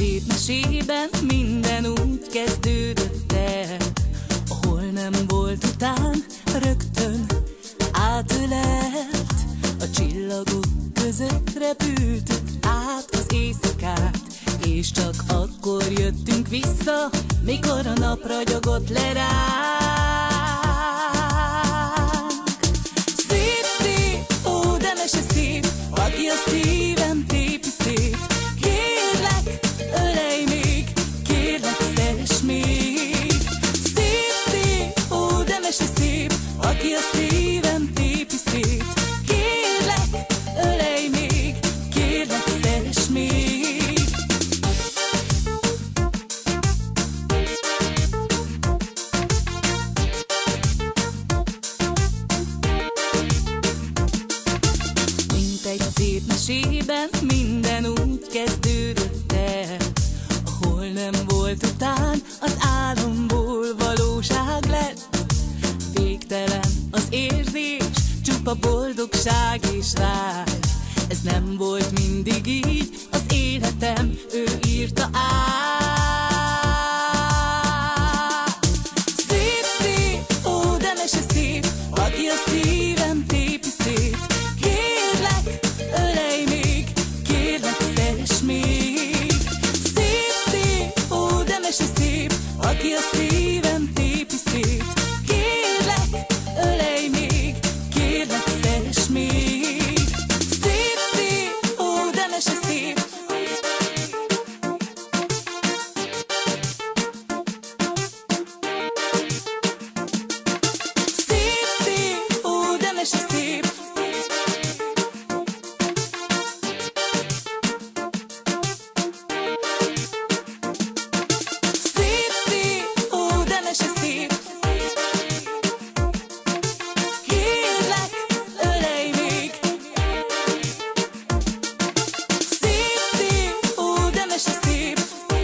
szép mesében minden úgy kezdődött el, ahol nem volt után, rögtön átölelt. A csillagok között repültük át az éjszakát, és csak akkor jöttünk vissza, mikor a nap ragyogott le ránk. Szép, szép, ó, de mese szép, aki a szívem tépi szét. Kérlek, ölej még, kérlek, szeress még. Szép, szép, ó, de mese szép, aki a szívem tépi szét. Kérlek, ölej még, kérlek, szeress még. Mint egy szép mesében minden úgy kezdődött el, ahol nem volt után, az álomból valóság lett. Végtelen az érzés, csupa boldogság és vágy. Ez nem volt mindig így, az életem ő írta át. Szép, szép, ó, de mese szép, aki a szívem tépi szét. Kérlek, ölej még, kérlek, szeress még. Szép, szép, ó, de mese szép, aki a szívem tépi szét. Kérlek, ölej még, kérlek, szeress még. Szép, szép, ó, de mese szép. Szép, szép, ó, de mese szép. Szép, szép, ó, de mese szép. Kérlek, ölej még. Szép, szép, ó, de mese szép.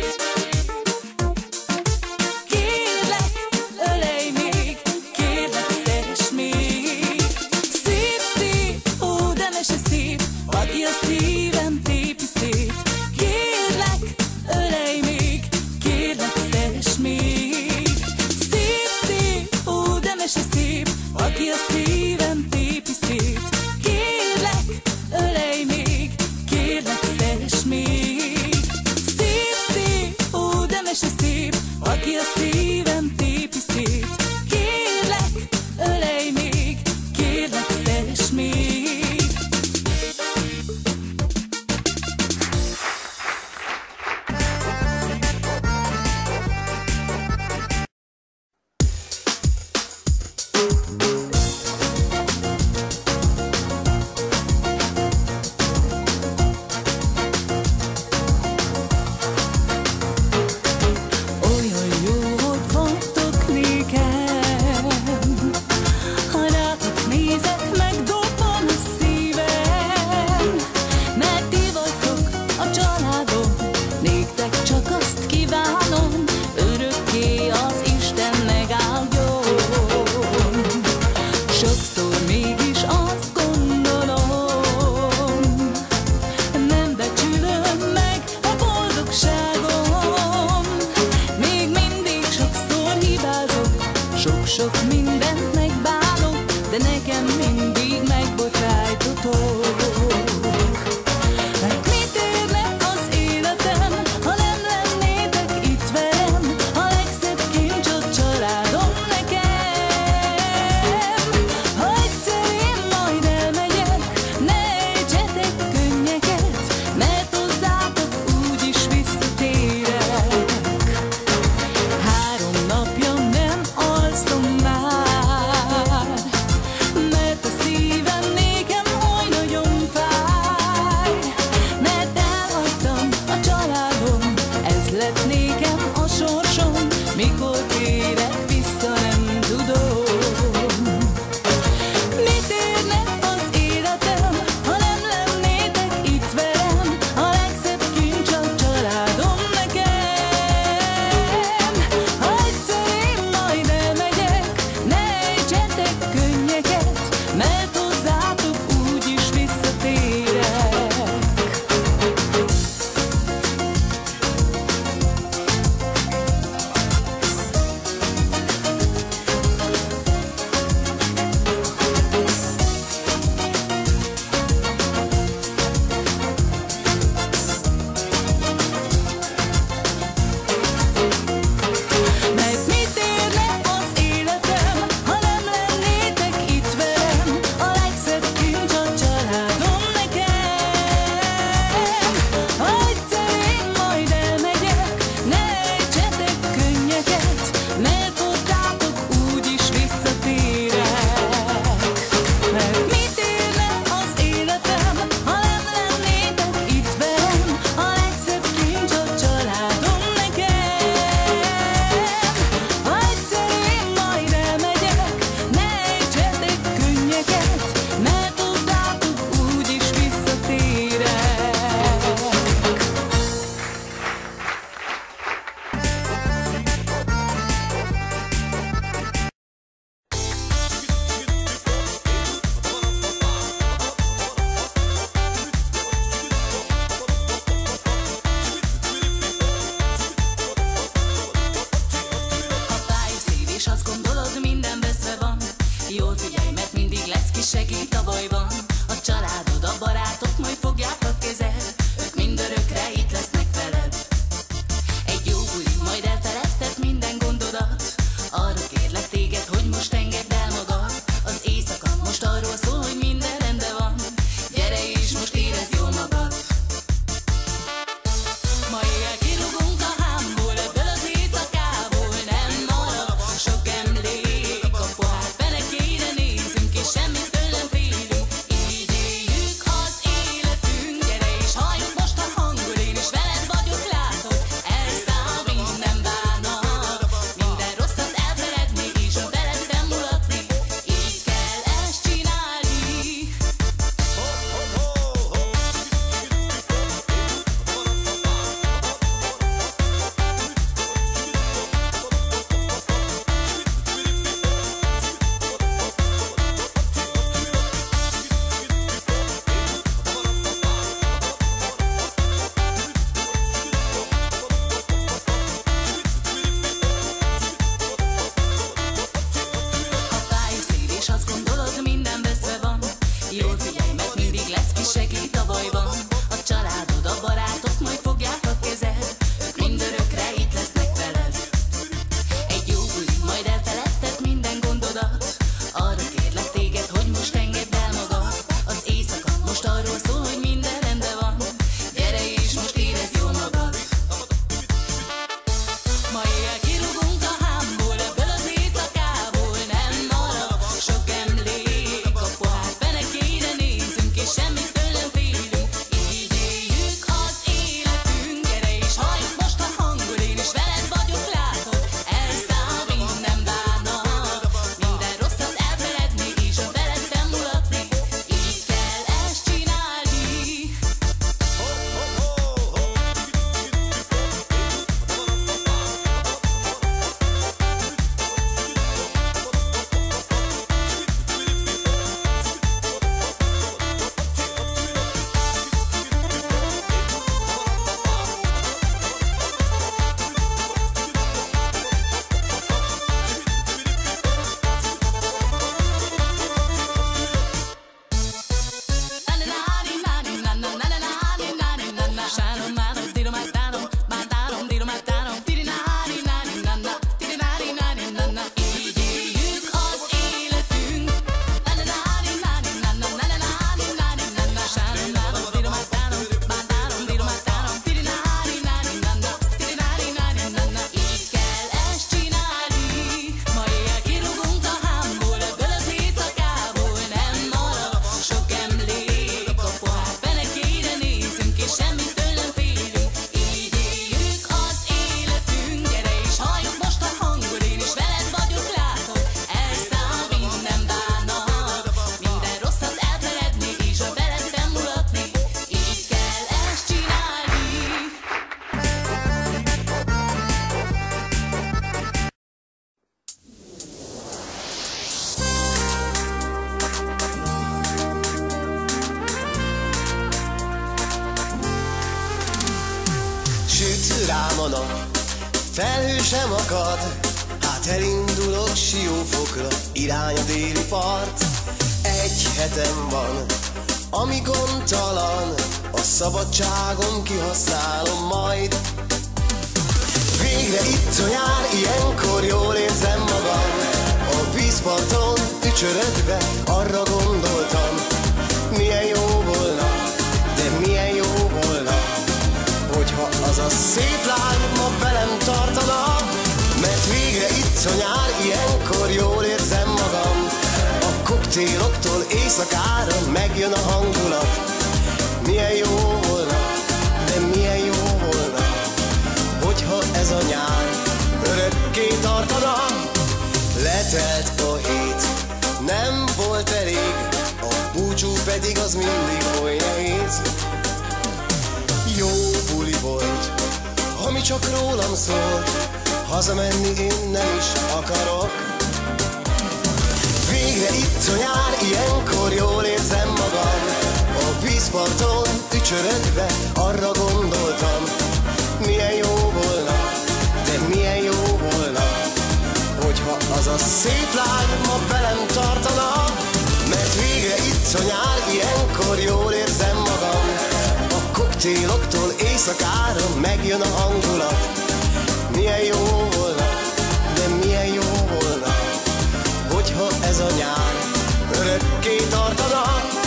Kérlek, ölej még, kérlek, szeress még. Szép, szép, ó, de mese szép, aki a szívem tépi szét. Kérlek, ölej még, kérlek, szeress még. Szép, szép, ó, de mese szép, aki a szívem tépi szét. Kérlek, ölej még, kérlek, szeress még. Szép, szép, ó, de mese szép, aki a szívem tépi szét. Kérlek, ölej még, kérlek, szeress még. Olyan jó, hogy vagytok nékem, ha rátok nézek, megdobban a szívem. Mert ti vagytok a családom, néktek csak azt kívánom, örökké az Isten megáldjon. Sokszor mégis azt gondolom, nem becsülöm meg a boldogságom. Még mindig sokszor hibázok, sok-sok mindent megbánok, de nekem mindig megbocsájtotok. Mert mit érne az életem, ha nem lennétek itt velem? A legszebb kincs a családom nekem. Ha egyszer én majd elmegyek, ne ejtsetek könnyeket, mert hozzátok úgyis visszatérek. 3 napja nem alszom már, mert a szívem nékem oly nagyon fáj. Mert elhagytam a családom, ez lett nékem a sorsom, mikor térek vissza nem tudom. Mit érne az életem, ha nem lennétek itt velem? A legszebb kincs a családom nekem. Ha egyszer én majd elmegyek, ne ejtsetek könnyeket, mert hozzátok úgyis visszatérek. Süt rám a nap, felhő sem akad, hát elindulok Siófokra, irány a déli part. Egy hetem van, ami gondtalan, a szabadságom kihasználom majd. Végre itt a nyár, ilyenkor jól érzem magam. A vízparton ücsörögve arra gondoltam, milyen jó volna, de milyen jó volna, hogyha az a szép lány ma velem tartana. Mert végre itt a nyár, ilyenkor jól érzem magam. A koktéloktól éjszakára megjön a hangulat. Milyen jó volna, de milyen jó volna, hogyha ez a nyár örökké tartana. Letelt a hét, nem volt elég, a búcsú pedig az mindig oly nehéz. Jó buli volt, ami csak rólam szólt, hazamenni én nem is akarok. Végre itt a nyár, ilyenkor jól érzem magam. A vízparton ücsörögve arra gondoltam, milyen jó volna, de milyen jó volna, hogyha az a szép lány ma velem tartana. Mert végre itt a nyár, ilyenkor jól érzem magam. A koktéloktól éjszakára megjön a hangulat. Milyen jó volna, de milyen jó volna, hogyha ez a nyár örökké tartana.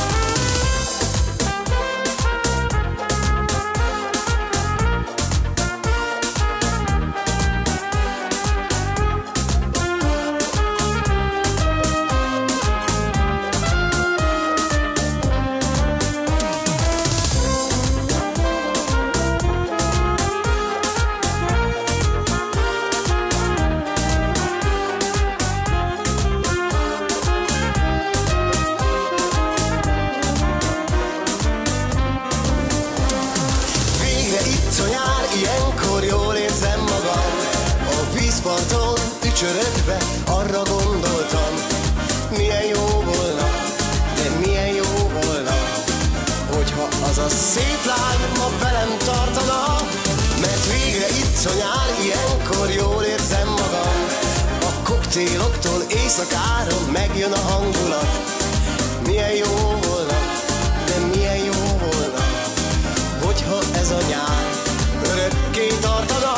Ilyenkor jól érzem magam. A vízparton ücsörögve arra gondoltam, milyen jó volna, de milyen jó volna, hogyha az a szép lány ma velem tartana. Mert végre itt a nyár, ilyenkor jól érzem magam. A koktéloktól éjszakára megjön a hangulat. Milyen jó volna, de milyen jó volna, hogyha ez a nyár örökké tartana.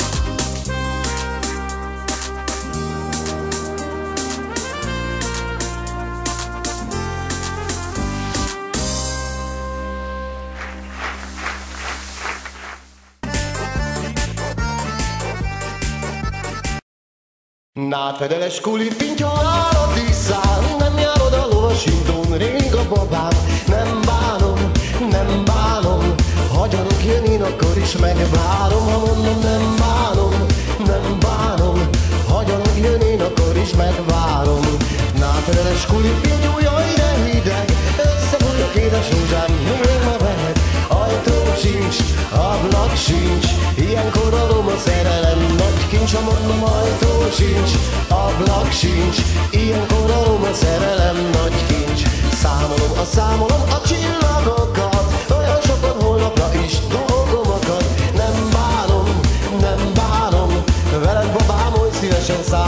Nátfedeles kulipintyal tisztán, nem járod a lovasindón, rég a babám. Nem bánom, nem bánom, hagyjanak jönni, akkor is megvárom. Ha mondom, nem bánom, nem bánom, hagyjanak jönni, akkor is megvárom. Nátfedeles kulipintyú, jaj de hideg, összefújok édes rózsám, még ma vehet. Ajtó sincs, ablak sincs, ilyenkor adom a szerelem nagy kincs. Ha mondom, ajtó sincs, ablak sincs, ilyenkor adom a szerelem nagy kincs. Számolom a csillagokat, olyan sokan holnapra is dolgom akad. Nem bánom, veled babám, oly szívesen